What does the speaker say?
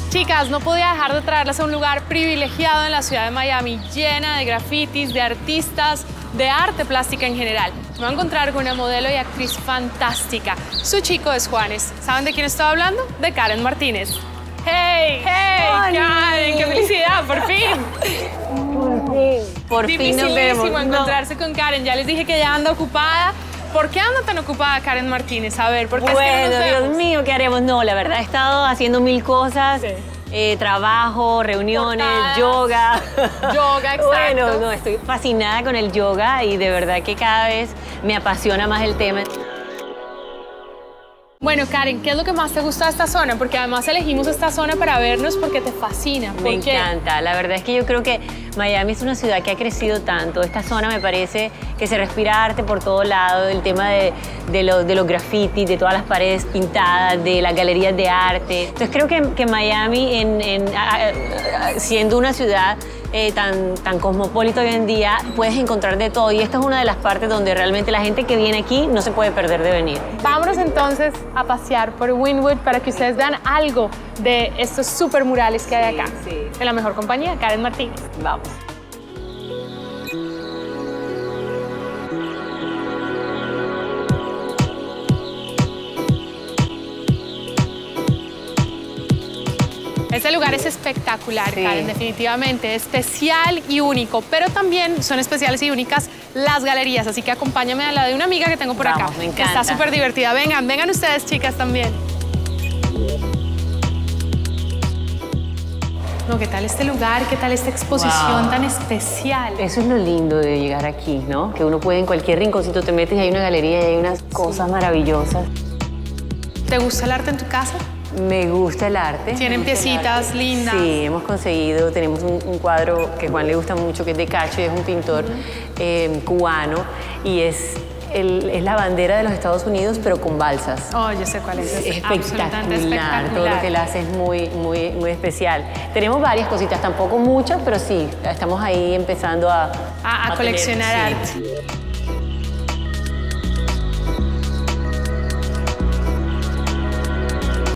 Chicas, no podía dejar de traerlas a un lugar privilegiado en la ciudad de Miami, llena de grafitis, de artistas, de arte plástica en general. Me voy a encontrar con una modelo y actriz fantástica. Su chico es Juanes. ¿Saben de quién estoy hablando? De Karen Martínez. ¡Hey! ¡Hey! ¡Karen! ¡Qué felicidad! ¡Por fin! Por fin nos vemos. Dificilísimo encontrarse con Karen. Ya les dije que ella anda ocupada. ¿Por qué anda tan ocupada Karen Martínez? A ver, ¿por qué bueno, es que no nos vemos? Dios mío, ¿qué haremos? No, la verdad he estado haciendo mil cosas. Sí. Trabajo, reuniones, Portadas. yoga. Yoga, exacto. Bueno, no, estoy fascinada con el yoga y de verdad que cada vez me apasiona más el tema. Bueno, Karen, ¿qué es lo que más te gusta de esta zona? Porque además elegimos esta zona para vernos porque te fascina. ¿Por Me qué? encanta. La verdad es que yo creo que Miami es una ciudad que ha crecido tanto. Esta zona me parece que se respira arte por todo lado. El tema de los grafitis, de todas las paredes pintadas, de las galerías de arte. Entonces creo que Miami, siendo una ciudad tan cosmopolita hoy en día, puedes encontrar de todo. Y esta es una de las partes donde realmente la gente que viene aquí no se puede perder de venir. Vámonos entonces a pasear por Wynwood para que ustedes vean algo de estos super murales que hay acá. Sí. En la mejor compañía, Karen Martínez. Vamos. Este lugar es espectacular, Sí. Karen, definitivamente, especial y único, pero también son especiales y únicas las galerías, así que acompáñame a la de una amiga que tengo por Vamos, acá, me que encanta. está súper divertida. Vengan ustedes, chicas, también. No, ¿qué tal este lugar? ¿Qué tal esta exposición Wow. tan especial? Eso es lo lindo de llegar aquí, ¿no? Que uno puede en cualquier rinconcito te metes y hay una galería y hay unas cosas maravillosas. ¿Te gusta el arte en tu casa? Me gusta el arte. Tienen me gusta el piecitas arte. lindas. Sí, hemos conseguido, tenemos un cuadro que a Juan le gusta mucho, que es de Cacho, y es un pintor cubano, y es la bandera de los Estados Unidos, pero con balsas. Oh, yo sé cuál es. Es Absolutamente espectacular, todo lo que le hace es muy especial. Tenemos varias cositas, tampoco muchas, pero sí, estamos ahí empezando a A tener, coleccionar sí. arte.